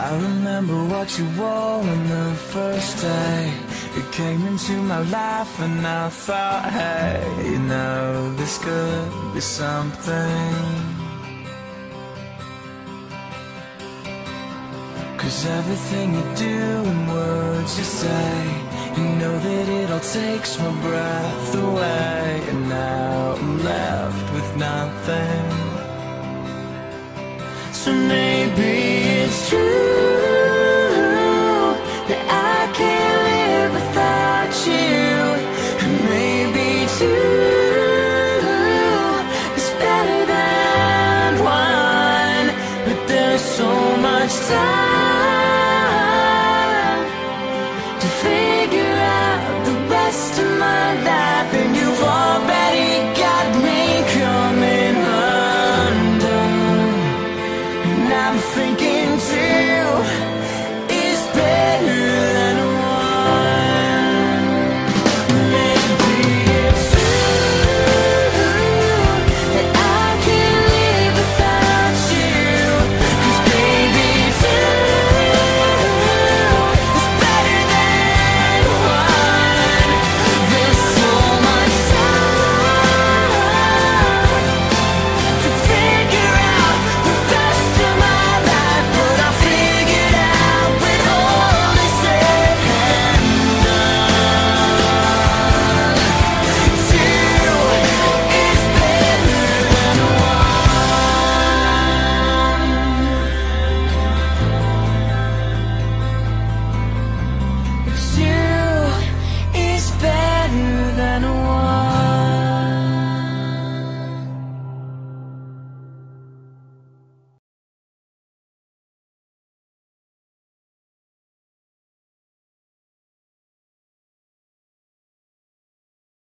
I remember what you wore on the first day. You came into my life and I thought, hey, you know, this could be something. 'Cause everything you do and words you say, you know that it all takes my breath away. And now I'm left with nothing. So maybe it's true.